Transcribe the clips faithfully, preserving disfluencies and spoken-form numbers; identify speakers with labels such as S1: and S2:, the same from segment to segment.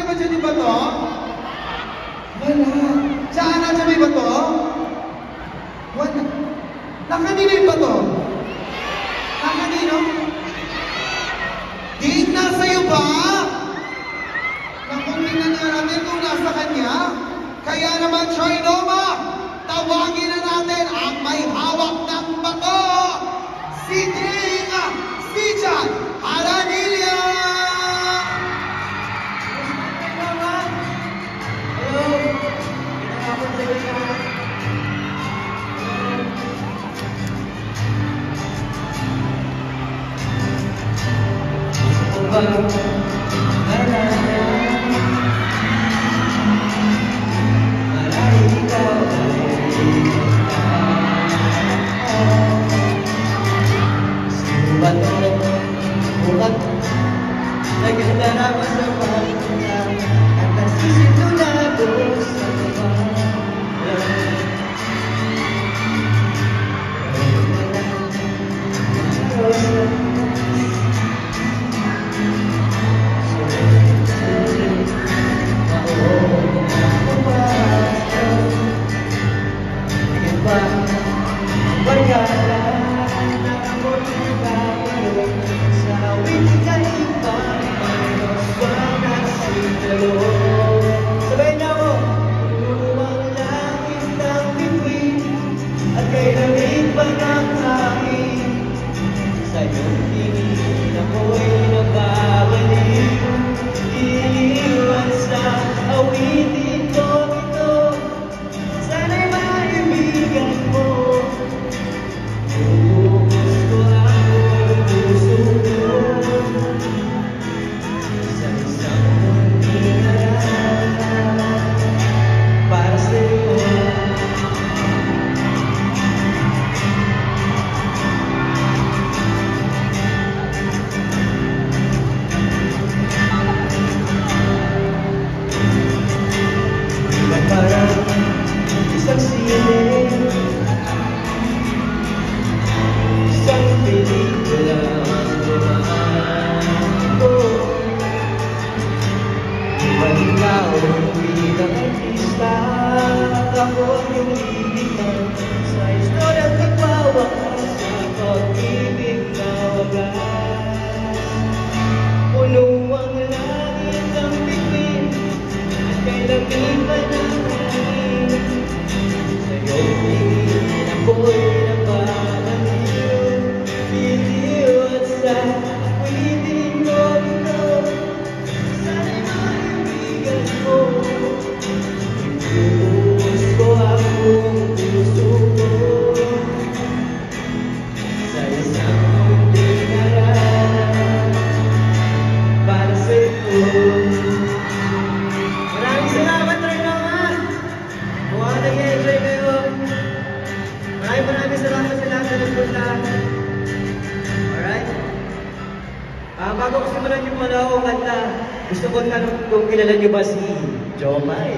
S1: ba dyan yung bato? Wala. Saan na dyan may bato? Wala. Nakanino yung bato? Nakanino? Di, nasa iyo ba? Naku, tingnan na natin kung nasa kanya. Kaya naman, Trinoma, tawagin na natin ang may hawak ng bato, si Ding Sijan Aranilla!
S2: Hello! Pinakapon sa iyo.
S3: Nagdaramas sa pagkita at nasisimulado sa kabahan.
S2: Bago ko simulan yung mga akong kanta, gusto ko tanong kung kilala niyo ba si Jomai?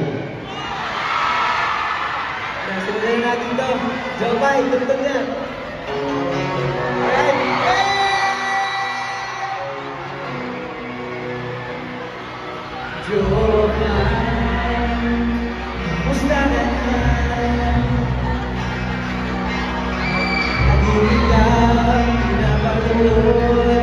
S2: Kaya simulan natin to. Jomai, tugtog niya. Alright. Jomai, musta ka na? Nag-ibig lang, pinapagod.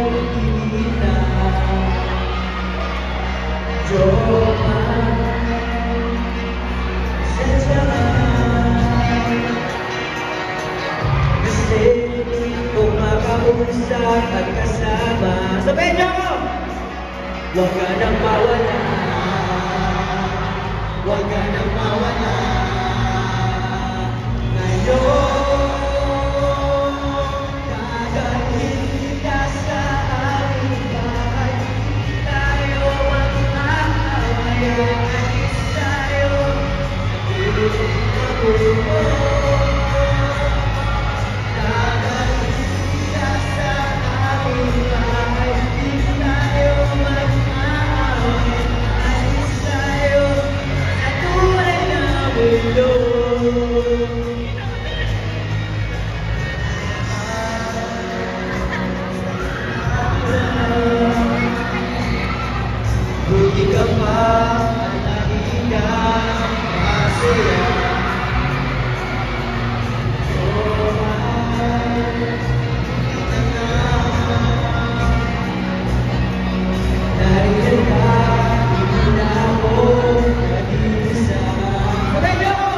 S2: Usap at kasama. Sabihin niyo ako! Huwag ka nang mawala. Huwag ka nang mawala. Ngayon, dadalhin kita sa aming bahay. Tayo mag-aaway. Alis tayo. Nag-ibig ako. Buti ka pa.
S3: Dahil ka, hindi na ako nag-iisa. Sabay niyo ako!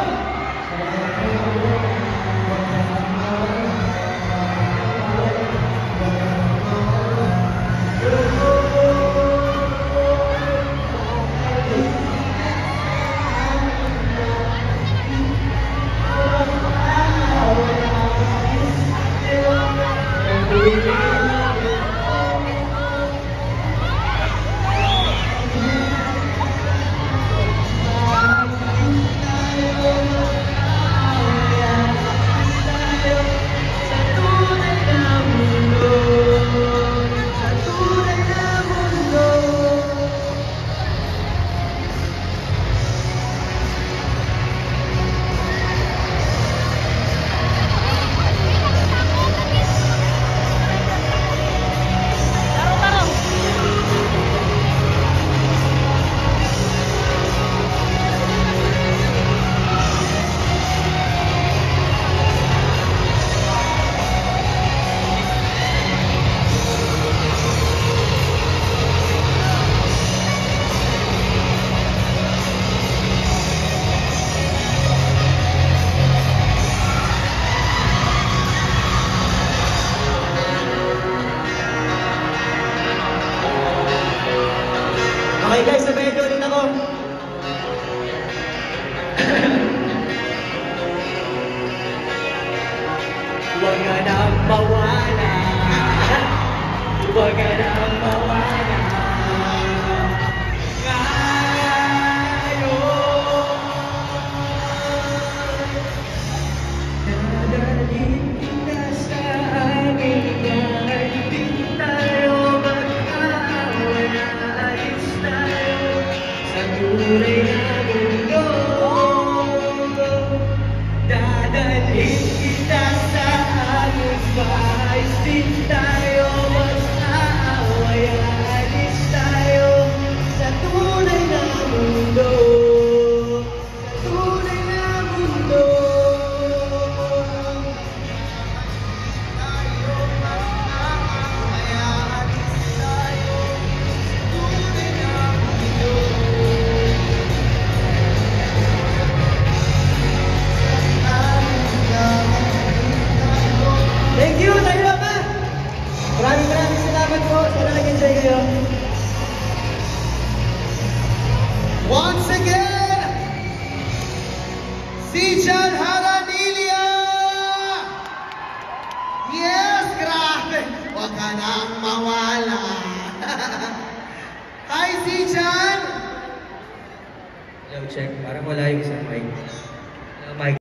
S2: Okay guys, sabayan niyo ulit ako. Huwag ka nang mawala. Huwag ka nang mawala. Ngayon, dadalhin kita sa aking bahay. Di tayo mag-aaway. Ayos tayo sa tunay na mundo. Dadalhin kita sa aking bahay. Di tayo mag-aaway. Ayos tayo sa tunay na mundo. Sa tunay na mundo. Thank you, tayo na ba? Maraming maraming salamat po. Sana nag-enjoy kayo.
S1: Once again, si Jan Haranilia! Yes, grabe! Huwag ka nang mawala. Hi, si Jan!
S2: Hello, check. Parang wala yung isang mic. Hello, mic.